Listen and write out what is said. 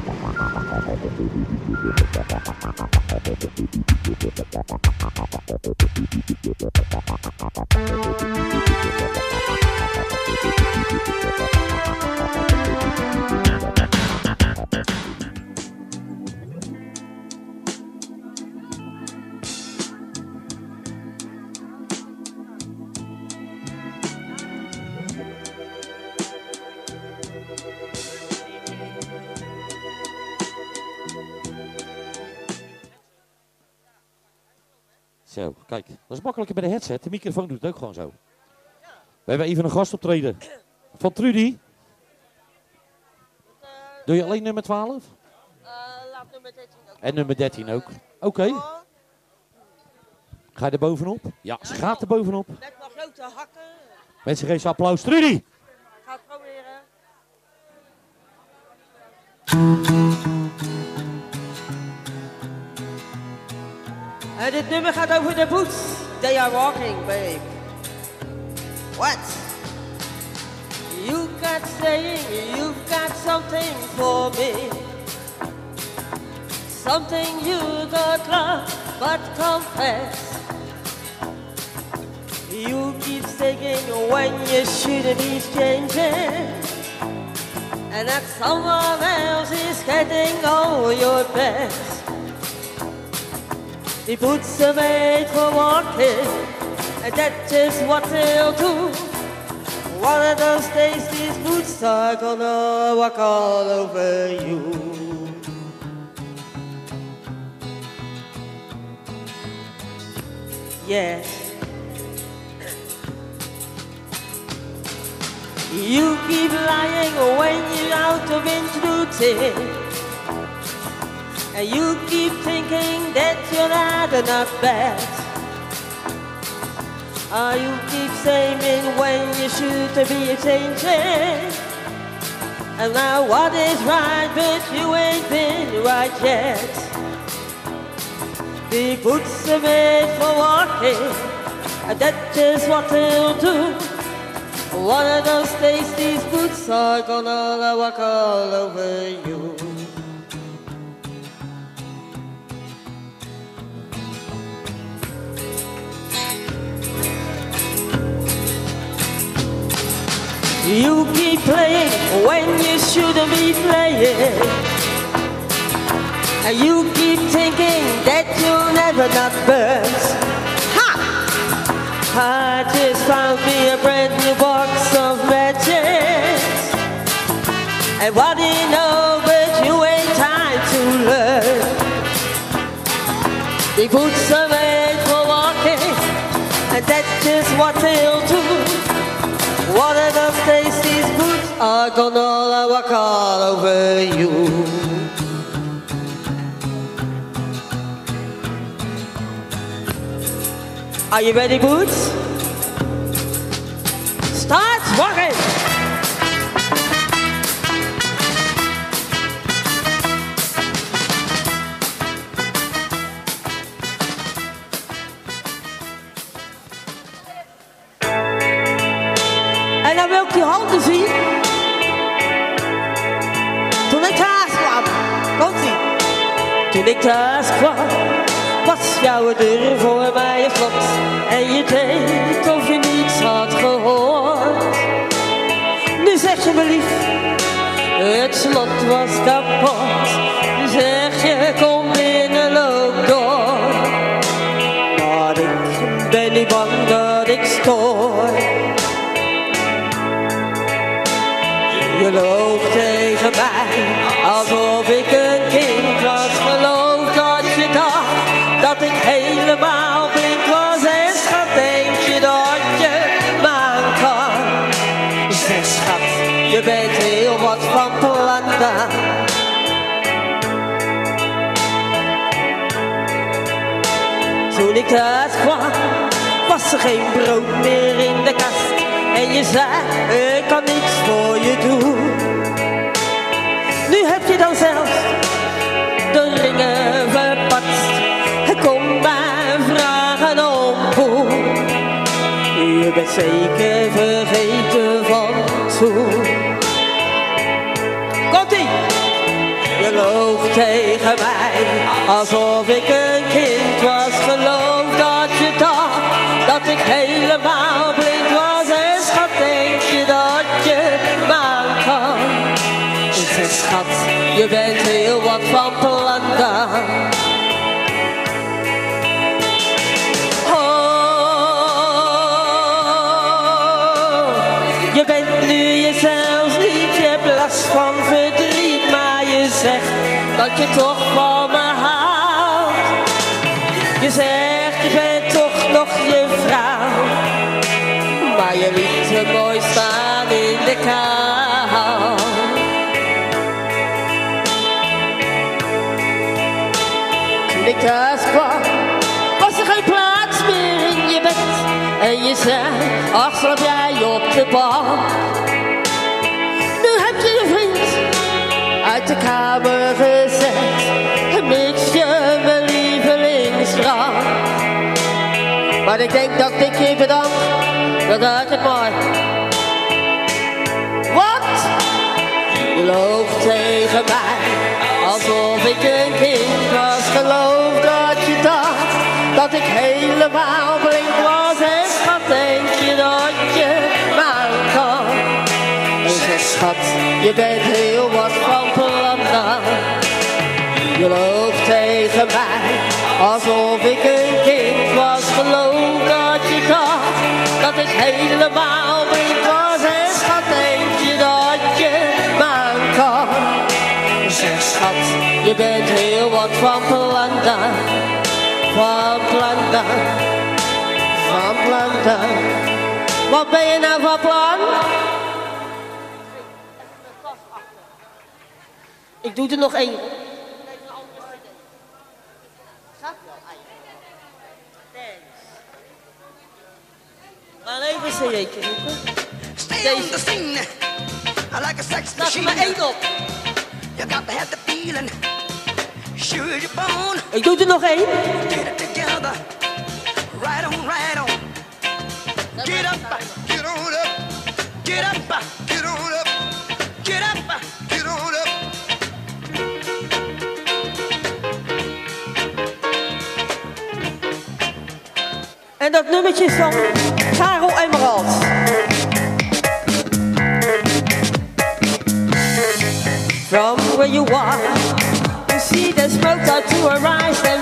Zo, kijk, dat is makkelijker bij de headset. De microfoon doet het ook gewoon zo. We hebben even een gastoptreden van Trudy. Doe je alleen nummer 12? Laat nummer 13 ook. En nummer 13 ook. Oké. Ga je er bovenop? Ja, ze gaat er bovenop. Met mijn grote hakken. Mensen, geef ze applaus. Trudy! Ik ga het proberen. En dit nummer gaat over de boots. They are walking, babe. What? You got saying you've got something for me. Something you don't love, but confess. You keep saying when you shouldn't be changing, and that someone else is getting all your best. The boots are made for walking, and that's just what they'll do. One of those days these boots are gonna walk all over you. Yes. You keep lying when you're out of duty, and you keep thinking that you're not enough bad. You keep saying when you should be changing, and now what is right, but you ain't been right yet. The boots are made for walking, and that's just what they'll do. One of those days these boots are gonna walk all over you. You keep playing when you shouldn't be playing, and you keep thinking that you'll never not burst. Ha! I just found me a brand new box of matches, and what do you know, but you ain't time to learn. The boots are made for walking, and that's just what they'll do. One of those days these boots are gonna walk all over you. Are you ready, boots? Start walking! En dan wil ik die handen zien. Toen ik thuis kwam, komt-ie. Toen ik thuis kwam, was jouw deur voor mij een slot. En je deed of je niets had gehoord. Nu zeg je me lief, het slot was kapot. Nu zeg je kom binnen, loop door. Maar ik ben niet bang dat ik stoor. Je loopt tegen mij, alsof ik een kind was. Geloof dat je dacht, dat ik helemaal blind was. En schat, denk je dat je me aan kan. Zeg schat, je bent heel wat van plan dan. Toen ik thuis kwam, was er geen brood meer in de kast. En je zei, ik kan niks voor je doen. Nu heb je dan zelf de ringen verpatst. Kom maar vragen om hoe. Je bent zeker vergeten van toen. Komt-ie! Je tegen mij, alsof ik een kind was. Geloof dat je dacht, dat ik helemaal blind was. En schat, denk je dat je maan kan? Ik zeg, schat, je bent heel wat van plan dan. Je bent nu jezelf niet, je hebt last van verdriet, maar je zegt dat je toch van me houdt. Je zegt je bent toch nog je vrouw, maar je liet me mooi staan in de kou. Toen ik thuis kwam, was er geen plaats meer in je bed. En je zei, ach, slaap jij op de bank. Nu heb je je vriend uit de kamer gezet. En mix je mijn lievelingsdrank. Maar ik denk dat ik je bedank, dat uit het mooi. Wat? Je loog tegen mij, alsof ik een kind was. Geloof dat je dacht, dat ik helemaal blind was. En schat, denk je dat je maan kan? En zeg, schat, je bent heel wat van plan dan. Je loog tegen mij, alsof ik een kind was. Geloof dat je dacht, dat ik helemaal blind was. En schat, denk je dat je maan kan? En zeg, schat, je bent heel wat van plan dan. Van plan dan, van plan dan. Wat ben je nou van plan? Ik doe er nog één. Maar even een cd'tje zoeken. Stay on the scene, like a sex machine. Laat er maar één op. You got to have the feeling. Sure you're born. Ik doe er nog één. Get it together. Right on, right on. Get up, get on up. Get up, get on up. Get up, get on up. En dat nummertje is van Karel Emerald. From where you are, you see the smoke out to arise.